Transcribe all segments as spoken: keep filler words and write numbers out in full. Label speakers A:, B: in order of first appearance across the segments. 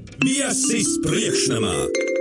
A: Viesis priekšnamā.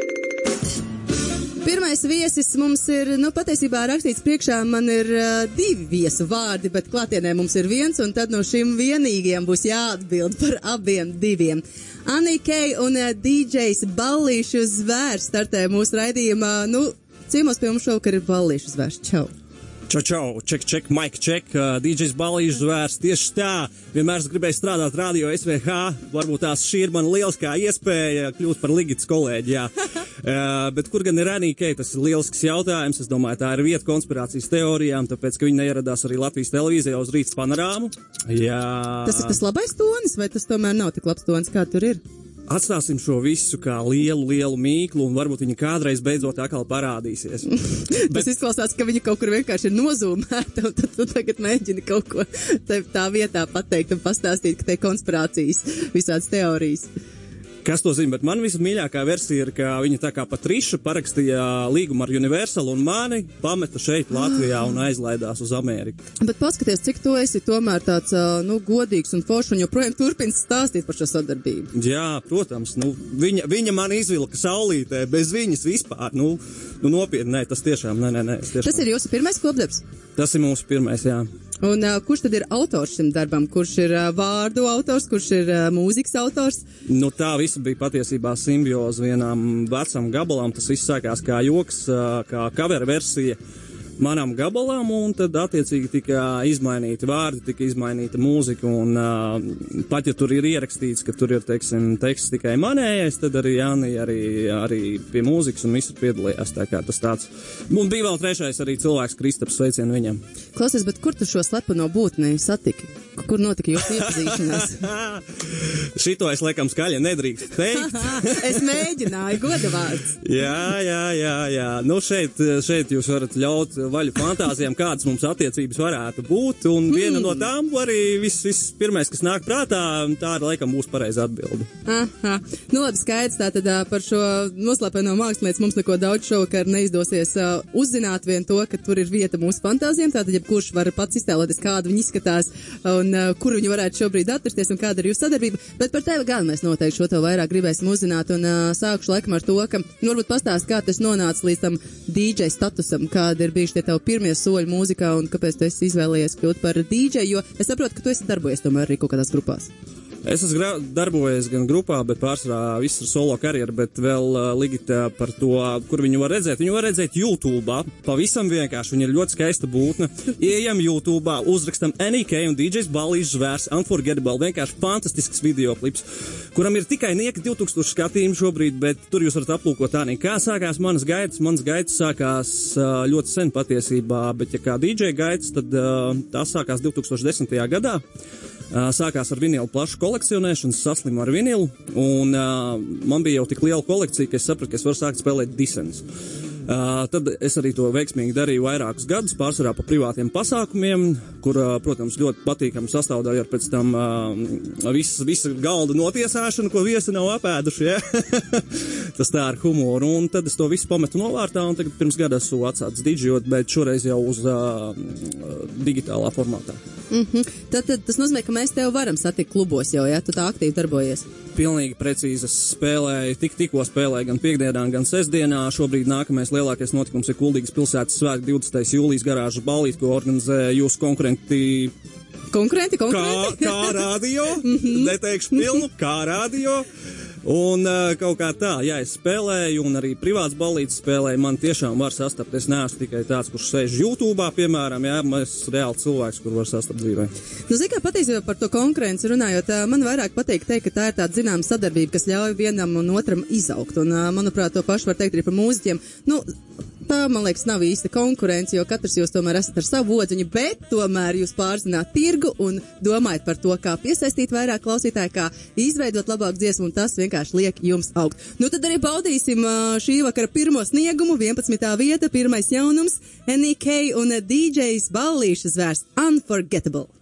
B: Pirmais viesis mums ir, nu, patiesībā rakstīts priekšā, man ir uh, divi viesu vārdi, bet klātienē mums ir viens, un tad no šim vienīgiem būs jāatbild par abiem diviem. Anī Kei un uh, D Js Ballīšu Zvērs startē mūsu raidījumā. Nu, ciemos pie mums šovakar ir Ballīšu Zvērs. Čau!
C: Čau, čau, ček, ček, Mike, ček, uh, D Js Ballīšu Zvērs, tieši tā, vienmēr es gribēju strādāt radio S V H, varbūt tās šī ir mana lieliskā iespēja kļūt par Ligitas kolēģi, jā. uh, bet kur gan ir Anī Kei, tas ir lielisks jautājums, es domāju, tā ir vieta konspirācijas teorijām, tāpēc, ka viņi neieradās arī Latvijas televīzijā uz Rītas panorāmu. Jā.
B: Tas ir tas labais tonis, vai tas tomēr nav tik labs tonis, kā tur ir?
C: Atstāsim šo visu kā lielu, lielu mīklu, un varbūt viņa kādreiz beidzot atkal parādīsies.
B: Bet... Tas izklausās, ka viņa kaut kur vienkārši ir nozūmēta, un tad tu tagad mēģini kaut ko tā vietā pateikt un pastāstīt, ka te ir konspirācijas, visādas teorijas.
C: Kas to zina, bet man vismīļākā versija ir, ka viņa tā kā Patriša parakstīja līgumu ar Universal un mani pameta šeit Latvijā un aizlaidās uz Ameriku.
B: Bet paskaties, cik tu esi tomēr tāds, nu, godīgs un foršs un joprojām turpini stāstīt par šo sadarbību.
C: Jā, protams, nu, viņa, viņa man izvilka saulītē, bez viņas vispār, nu, nu nopietni, nē, tas tiešām, nē, nē, nē. Tiešām.
B: Tas ir jūsu pirmais kopdarbs?
C: Tas ir mūsu pirmais, jā.
B: Un uh, kurš tad ir autors šim darbam? Kurš ir uh, vārdu autors, kurš ir uh, mūzikas autors?
C: Nu, tā visa bija patiesībā simbioze vienam vecam gabalam. Tas viss sākās kā joks, uh, kā cover versija manam gabalam, un tad attiecīgi tika izmainīti vārdi, tika izmainīta mūzika, un uh, pat ja tur ir ierakstīts, ka tur ir, teiksim, teksts tikai manējais, tad arī Jāni arī, arī pie mūzikas un visur piedalījās, tā kā tas tāds. Un bija vēl trešais arī cilvēks, Kristaps, sveicien viņam.
B: Klausies, bet kur tu šo slepeno būtni satiki? Kur notika jūsu iepazīšanās?
C: Šito es laikam skaļi nedrīkst teikt.
B: Es mēģināju, godavārds.
C: Jā, jā, jā, jā. Nu šeit, šeit jūs varat ļaut vaļu fantāzijām, kādas mums attiecības varētu būt, un mm. viena no tām arī viss, viss pirmais, kas nāk prātā, tā ir laikam būs pareiza atbilde.
B: Aha. Nu labi, skaidrs, tātad par šo noslēpeno mākslinieci mums neko daudz šovakar neizdosies uh, uzzināt, vien to, ka tur ir vieta mūsu fantāzijām, tātad jebkurš var pats iztēloties, kāda viņi izskatās, un uh, kur viņi varētu šobrīd atrasties un kāda ir jūsu sadarbība, bet par tevi gan mēs noteikti šo tev vairāk gribēsim uzzināt, un uh, sākušu laikam ar to, ka, nu, varbūt pastāst, kā tas nonāca līdz tam D J statusam, kāda ir bijuši tie tavi pirmie soļi mūzikā un kāpēc tu esi izvēlējies kļūt par D J, jo es saprotu, ka tu esi darbojies tomēr arī kaut kādās grupās.
C: Es esmu darbojies gan grupā, bet pārsvarā viss ir solo karjera, bet vēl uh, Ligita par to, kur viņu var redzēt. Viņu var redzēt YouTube'ā, pavisam vienkārši, viņa ir ļoti skaista būtne. Ieejam YouTube'ā, uzrakstam Anī Kei un D Js Ballīšu Zvērs, Unforgettable, vienkārši fantastisks videoklips, kuram ir tikai nieka divi tūkstoši skatījumu šobrīd, bet tur jūs varat aplūkot tā, kā sākās manas gaitas. Manas gaitas sākās uh, ļoti sen patiesībā, bet ja kā D J gaitas, tad uh, tās sākās divi tūkstoši desmitajā gadā. Uh, sākās ar vinilu plašu kolekcionēšanu, saslimu ar vinilu, un uh, man bija jau tik liela kolekcija, ka es sapratu, ka es varu sākt spēlēt disens. Uh, tad es arī to veiksmīgi darīju vairākus gadus, pārsvarā pa privātiem pasākumiem, kur, uh, protams, ļoti patīkami sastāvdaļa ar pēc tam uh, visa, visa galda notiesāšanu, ko viesi nav apēduši, ja? Tas tā ar humoru, un tad es to visu pametu novārtā, un tagad pirms gada esmu atsācis didžijot, bet šoreiz jau uz uh, digitālā formātā.
B: Mm-hmm. Tad, tad tas nozīmē, ka mēs tev varam satikt klubos jau, ja? Tu tā aktīvi darbojies.
C: Pilnīgi precīzi es spēlēju, tik tikko spēlēju gan piekdienā, gan sestdienā. Šobrīd nākamais lielākais notikums ir Kuldīgas pilsētas svētki divdesmitais jūlijas garāžas ballīt, ko organizē jūsu konkurenti.
B: Konkurenti, konkurenti?
C: Kā, kā radio, mm-hmm. Neteikšu pilnu, kā radio. Un uh, kaut kā tā, jā, es spēlēju, un arī privāts ballītes spēlēju, man tiešām var sastapt, es neesmu tikai tāds, kurš sēž YouTube'ā, piemēram, jā, es reāli cilvēks, kur var sastapt dzīvē.
B: Nu, zini, kā patiesībā par to konkurenci runājot, man vairāk patīk teikt, ka tā ir tāda zināma sadarbība, kas ļauj vienam un otram izaugt, un, manuprāt, to pašu var teikt arī par mūziķiem. Nu, tā, man liekas, nav īsta konkurence, jo katrs jūs tomēr esat ar savu odziņu, bet tomēr jūs pārzināt tirgu un domājat par to, kā piesaistīt vairāk klausītāju, kā izveidot labāku dziesmu, un tas vienkārši liek jums augt. Nu, tad arī baudīsim šī vakara pirmo sniegumu, vienpadsmitā vieta, pirmais jaunums, Anī Kei un D Js Ballīšu Zvērs, Unforgettable.